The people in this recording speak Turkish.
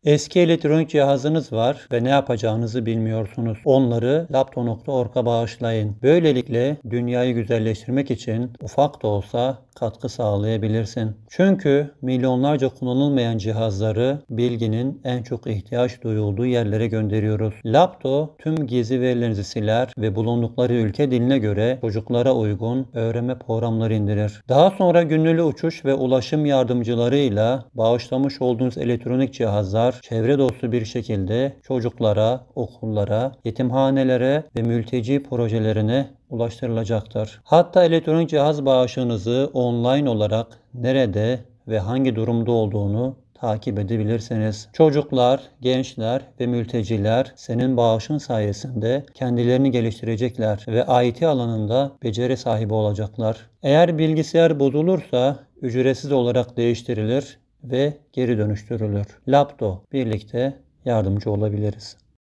Eski elektronik cihazınız var ve ne yapacağınızı bilmiyorsunuz. Onları Lapto.org'a bağışlayın. Böylelikle dünyayı güzelleştirmek için ufak da olsa katkı sağlayabilirsin. Çünkü milyonlarca kullanılmayan cihazları bilginin en çok ihtiyaç duyulduğu yerlere gönderiyoruz. Lapto tüm gizli verilerinizi siler ve bulundukları ülke diline göre çocuklara uygun öğrenme programları indirir. Daha sonra gönüllü uçuş ve ulaşım yardımcılarıyla bağışlamış olduğunuz elektronik cihazlar çevre dostu bir şekilde çocuklara, okullara, yetimhanelere ve mülteci projelerine ulaştırılacaktır. Hatta elektronik cihaz bağışınızı online olarak nerede ve hangi durumda olduğunu takip edebilirsiniz. Çocuklar, gençler ve mülteciler senin bağışın sayesinde kendilerini geliştirecekler ve IT alanında beceri sahibi olacaklar. Eğer bilgisayar bozulursa ücretsiz olarak değiştirilir ve geri dönüştürülür. Lapto birlikte yardımcı olabiliriz.